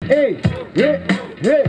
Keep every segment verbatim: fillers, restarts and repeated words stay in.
Ei, ei, ei.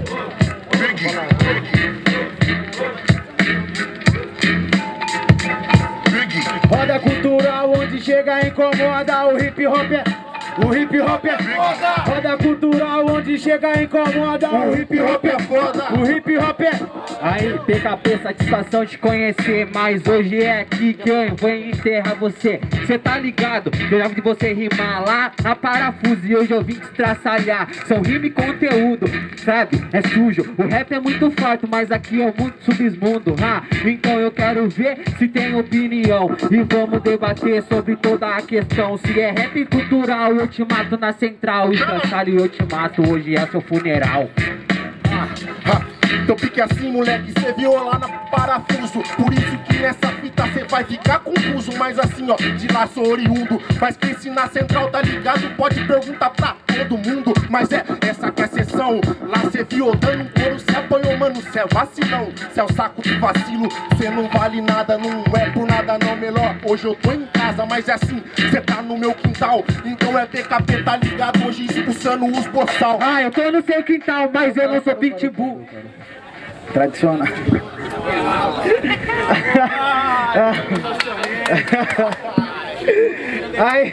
Roda cultural onde chega incomoda, o hip hop é... O hip hop é foda. Roda cultural onde chega incomoda, o hip hop é foda. O hip hop é... Aí, P K P, satisfação te conhecer, mas hoje é aqui que eu vou enterrar você. Cê tá ligado? Eu já vi você rimar lá na parafuso e hoje eu vim te estraçalhar. São rima e conteúdo, sabe? É sujo. O rap é muito forte, mas aqui é muito submundo. Ah, então eu quero ver se tem opinião e vamos debater sobre toda a questão. Se é rap cultural, eu te mato na central. Estraçalho e eu te mato, hoje é seu funeral. Ah, ah. Então fique assim, moleque, cê viu lá na parafuso. Por isso que nessa fita cê vai ficar confuso. Mas assim, ó, de lá sou oriundo. Mas quem se na central tá ligado pode perguntar pra todo mundo. Mas é, essa que é a sessão. Lá cê viu dando um couro, cê apanhou, mano, cê é vacilão. Cê é o saco de vacilo, cê não vale nada, não é por nada não, melhor. Hoje eu tô em casa, mas é assim, cê tá no meu quintal. Então é P K P, tá ligado, hoje expulsando os boçal. Ah, eu tô no seu quintal, mas eu não sou pitbull. Tradicional. Aí.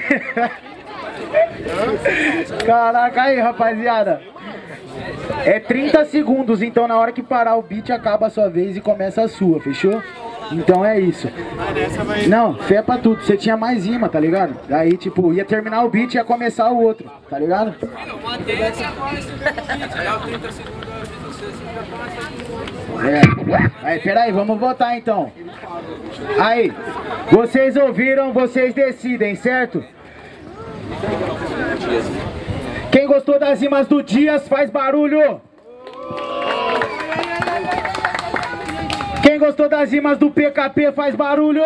Caraca, aí, rapaziada. É trinta segundos, então na hora que parar o beat acaba a sua vez e começa a sua, fechou? Então é isso. Não, fé pra tudo. Você tinha mais rima, tá ligado? Aí, tipo, ia terminar o beat e ia começar o outro, tá ligado? É. Aí, peraí, vamos votar então. Aí, vocês ouviram, vocês decidem, certo? Quem gostou das rimas do Dias faz barulho. Quem gostou das rimas do P K P faz barulho.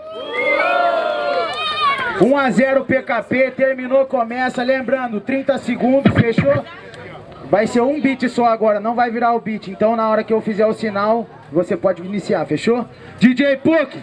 um a zero P K P, terminou, começa. Lembrando, trinta segundos, fechou? Vai ser um beat só agora, não vai virar o beat. Então na hora que eu fizer o sinal, você pode iniciar, fechou? D J Puck!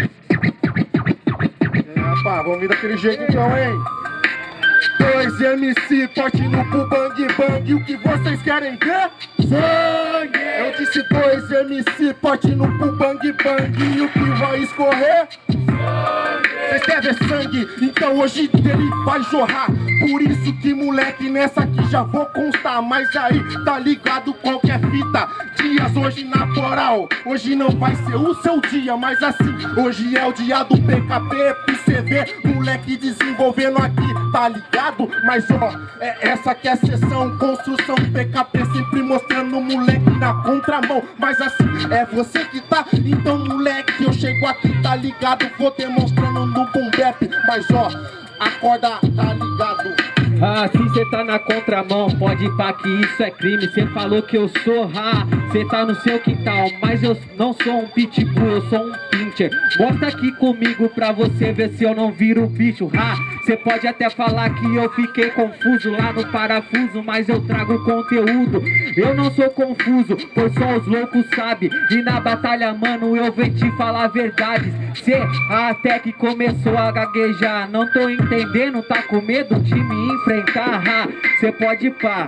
É, rapaz, vamos vir daquele jeito então, hein? Dois M C partindo pro bang bang, o que vocês querem ver? Sangue! Eu disse dois M C partindo pro bang bang, e o que vai escorrer? Vocês querem ver sangue? Então hoje dele vai jorrar. Por isso que moleque nessa aqui já vou constar. Mas aí tá ligado qualquer fita. Dias hoje na moral, hoje não vai ser o seu dia. Mas assim, hoje é o dia do P K P. Pra você ver, moleque desenvolvendo aqui, tá ligado? Mas ó, é essa que é a sessão. Construção P K P sempre mostrando o moleque na contramão. Mas assim, é você que tá. Então moleque, eu chego aqui, tá ligado? Vou demonstrando no boom bap. Mas ó, acorda, tá ligado? Ah, se cê tá na contramão, pode ir pra que isso é crime. Cê falou que eu sou, ah, cê tá no seu quintal. Mas eu não sou um pitbull, eu sou um pincher. Mostra aqui comigo pra você ver se eu não viro bicho, ah. Cê pode até falar que eu fiquei confuso lá no parafuso, mas eu trago conteúdo. Eu não sou confuso, pois só os loucos sabem. E na batalha, mano, eu venho te falar verdades. Cê até que começou a gaguejar, não tô entendendo, tá com medo de me enfrentar? Ah, cê pode pá.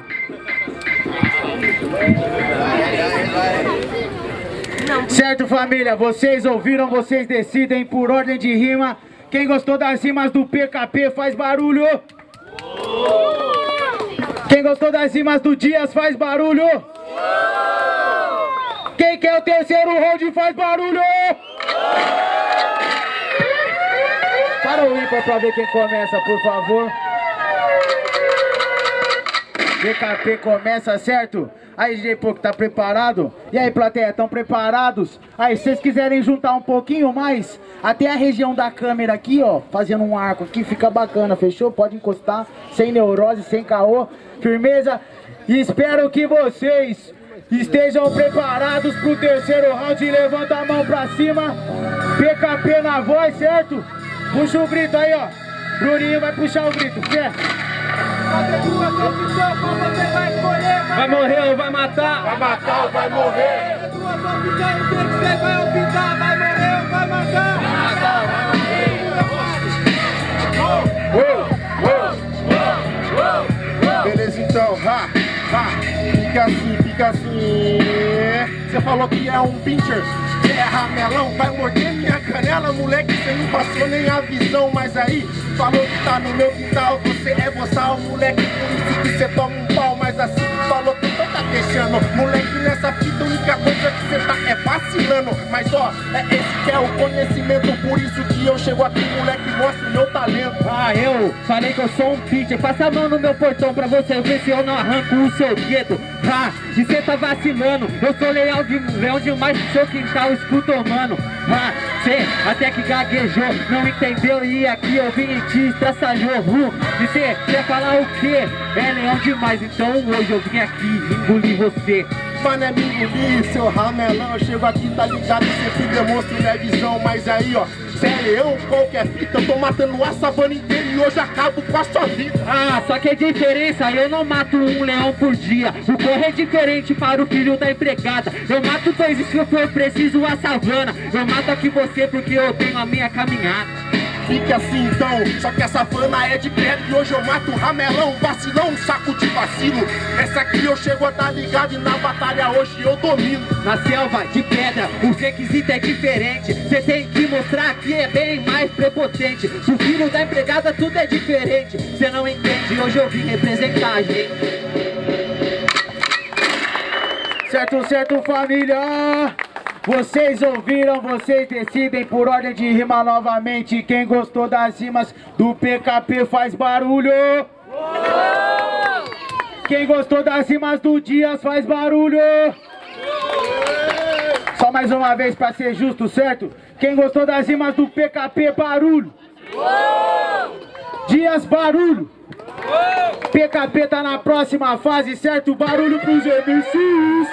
Certo, família, vocês ouviram, vocês decidem por ordem de rima. Quem gostou das rimas do P K P faz barulho. Quem gostou das rimas do Dias faz barulho. Quem quer o terceiro round faz barulho. Para o ímpar pra ver quem começa, por favor. P K P começa, certo? Aí, D J Puck, tá preparado? E aí, plateia, estão preparados? Aí, se vocês quiserem juntar um pouquinho mais, até a região da câmera aqui, ó, fazendo um arco aqui, fica bacana, fechou? Pode encostar, sem neurose, sem caô, firmeza. E espero que vocês estejam preparados pro terceiro round. Levanta a mão pra cima. P K P na voz, certo? Puxa o grito aí, ó. Bruninho vai puxar o grito, fé. Vai morrer ou vai matar? Vai matar ou vai morrer? Vai optar, vai morrer ou vai matar? Vai matar ou vai morrer? Beleza então, ha! Ah, fica assim, fica assim. Você falou que é um pincher, é ramelão, vai morder minha canela, moleque, você não passou nem a visão. Mas aí, falou que tá no meu quintal, você é boçal, moleque, por isso que você toma um pau. Mas assim, falou que então tá deixando, moleque, nessa fita, a única coisa que você tá é vacilando. Mas ó, é esse que é o conhecimento, por isso que eu chego aqui, moleque, mostro o meu talento. Ah, eu falei que eu sou um pitcher, passa a mão no meu portão pra você ver se eu não arranco o seu gueto. Ah, e cê tá vacilando, eu sou leal, de, leão demais pro seu quintal, escuta, mano. Ah, cê até que gaguejou, não entendeu e aqui eu vim em ti, estraçalhou. Uh, e cê quer falar o quê? É leão demais, então hoje eu vim aqui engolir você. Mano, é me engolir, seu ramelão, eu chego aqui, tá ligado, sempre demonstro minha visão. Mas aí, ó, cê é leão, qualquer fita, eu tô matando a savana inteira e hoje acabo com a sua vida. Ah, só que é diferença, eu não mato um leão por dia. O corre é diferente para o filho da empregada. Eu mato dois e se eu for preciso a savana. Eu mato aqui você porque eu tenho a minha caminhada. Fique assim então, só que essa savana é de pedra e hoje eu mato um ramelão, vacilão, um saco de vacilo. Essa aqui eu chego a dar ligado e na batalha hoje eu domino. Na selva de pedra, os requisitos é diferente. Cê tem que mostrar que é bem mais prepotente. O filho da empregada tudo é diferente. Cê não entende, hoje eu vim representar a gente. Certo, certo, família! Vocês ouviram, vocês decidem por ordem de rima novamente. Quem gostou das rimas do P K P faz barulho. Quem gostou das rimas do Dias faz barulho. Só mais uma vez pra ser justo, certo? Quem gostou das rimas do P K P, barulho. Dias, barulho. P K P tá na próxima fase, certo? Barulho pros M Cs.